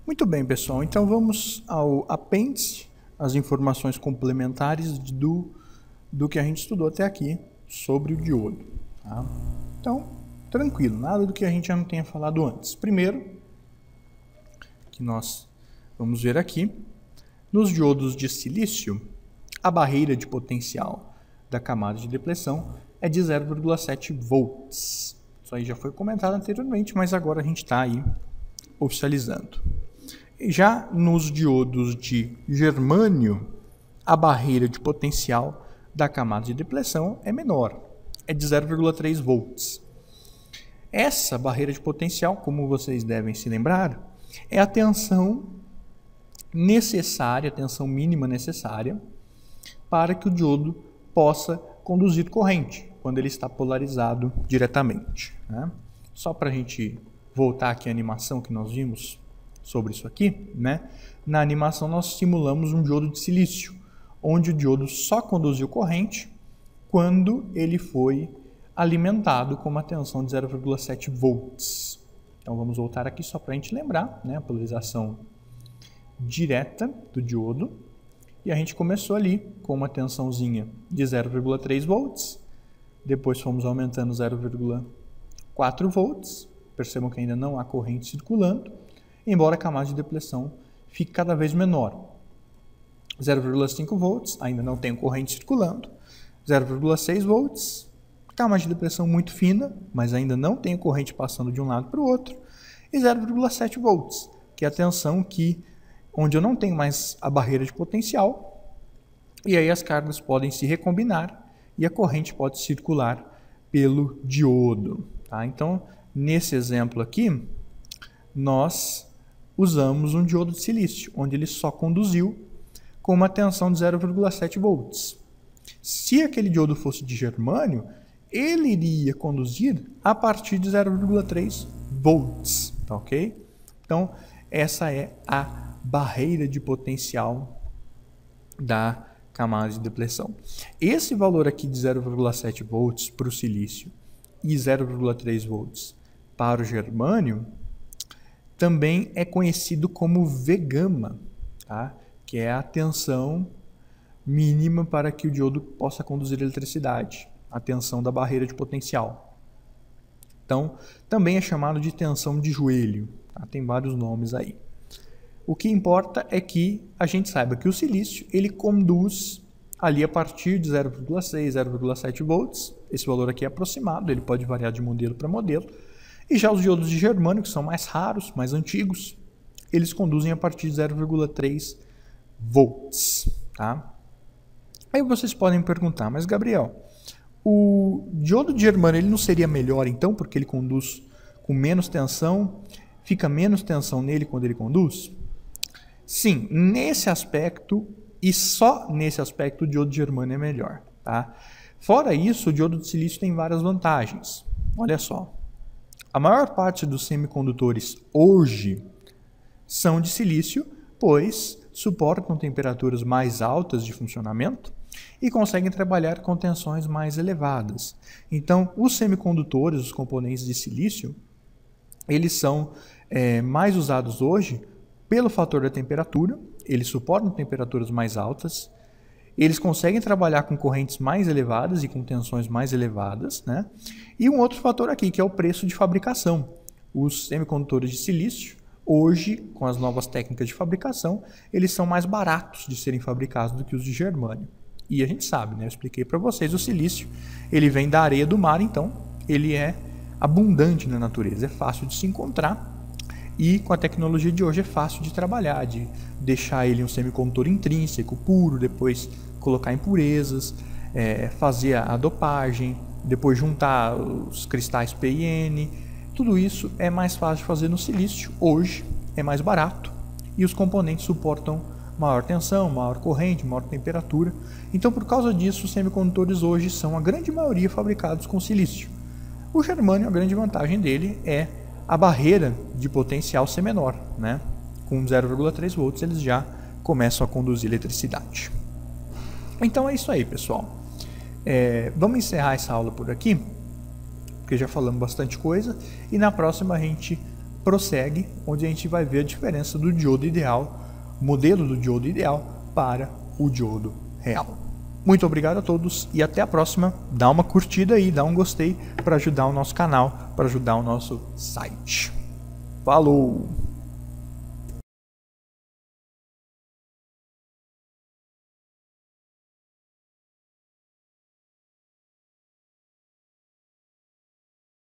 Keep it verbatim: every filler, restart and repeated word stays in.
Muito bem, pessoal. Então vamos ao apêndice, as informações complementares do, do que a gente estudou até aqui sobre o diodo. Tá? Então, tranquilo, nada do que a gente já não tenha falado antes. Primeiro, que nós vamos ver aqui, nos diodos de silício, a barreira de potencial da camada de depressão é de zero vírgula sete volts. Isso aí já foi comentado anteriormente, mas agora a gente está aí oficializando. Já nos diodos de germânio, a barreira de potencial da camada de depressão é menor, é de zero vírgula três volts. Essa barreira de potencial, como vocês devem se lembrar, é a tensão necessária, a tensão mínima necessária para que o diodo possa conduzir corrente, quando ele está polarizado diretamente. Né? Só para a gente voltar aqui à animação que nós vimos sobre isso aqui, né? Na animação nós simulamos um diodo de silício, onde o diodo só conduziu corrente quando ele foi alimentado com uma tensão de zero vírgula sete volts. Então vamos voltar aqui só para a gente lembrar, né? A polarização direta do diodo. E a gente começou ali com uma tensãozinha de zero vírgula três volts, depois fomos aumentando zero vírgula quatro volts, percebam que ainda não há corrente circulando, embora a camada de depressão fique cada vez menor. zero vírgula cinco volts, ainda não tem corrente circulando, zero vírgula seis volts, camada de depressão muito fina, mas ainda não tem corrente passando de um lado para o outro, e zero vírgula sete volts, que é a tensão que onde eu não tenho mais a barreira de potencial, e aí as cargas podem se recombinar e a corrente pode circular pelo diodo. Tá? Então, nesse exemplo aqui, nós usamos um diodo de silício, onde ele só conduziu com uma tensão de zero vírgula sete volts. Se aquele diodo fosse de germânio, ele iria conduzir a partir de zero vírgula três volts. Tá, ok? Então, essa é a barreira de potencial da camada de depressão. Esse valor aqui de zero vírgula sete volts para o silício e zero vírgula três volts para o germânio também é conhecido como V-gama, tá? Que é a tensão mínima para que o diodo possa conduzir eletricidade, a tensão da barreira de potencial. Então, também é chamado de tensão de joelho, tá? Tem vários nomes aí. O que importa é que a gente saiba que o silício ele conduz ali a partir de zero vírgula seis, zero vírgula sete volts. Esse valor aqui é aproximado, ele pode variar de modelo para modelo. E já os diodos de germânio, que são mais raros, mais antigos, eles conduzem a partir de zero vírgula três volts. Tá? Aí vocês podem me perguntar, mas Gabriel, o diodo de germânio ele não seria melhor então, porque ele conduz com menos tensão, fica menos tensão nele quando ele conduz? Sim, nesse aspecto e só nesse aspecto o diodo de germânio é melhor. Tá? Fora isso, o diodo de silício tem várias vantagens. Olha só, a maior parte dos semicondutores hoje são de silício, pois suportam temperaturas mais altas de funcionamento e conseguem trabalhar com tensões mais elevadas. Então, os semicondutores, os componentes de silício, eles são é, mais usados hoje pelo fator da temperatura, eles suportam temperaturas mais altas, eles conseguem trabalhar com correntes mais elevadas e com tensões mais elevadas, né? E um outro fator aqui, que é o preço de fabricação. Os semicondutores de silício, hoje, com as novas técnicas de fabricação, eles são mais baratos de serem fabricados do que os de germânio. E a gente sabe, né? Eu expliquei para vocês, o silício, ele vem da areia do mar, então ele é abundante na natureza, é fácil de se encontrar. E com a tecnologia de hoje é fácil de trabalhar, de deixar ele um semicondutor intrínseco, puro, depois colocar impurezas, é, fazer a dopagem, depois juntar os cristais P I N. Tudo isso é mais fácil de fazer no silício, hoje é mais barato e os componentes suportam maior tensão, maior corrente, maior temperatura. Então, por causa disso, os semicondutores hoje são a grande maioria fabricados com silício. O germânio, a grande vantagem dele é a barreira de potencial ser menor, né? Com zero vírgula três volts eles já começam a conduzir eletricidade. Então é isso aí, pessoal. É, vamos encerrar essa aula por aqui, porque já falamos bastante coisa, e na próxima a gente prossegue, onde a gente vai ver a diferença do diodo ideal, modelo do diodo ideal para o diodo real. Muito obrigado a todos e até a próxima. Dá uma curtida aí, dá um gostei para ajudar o nosso canal, para ajudar o nosso site. Falou!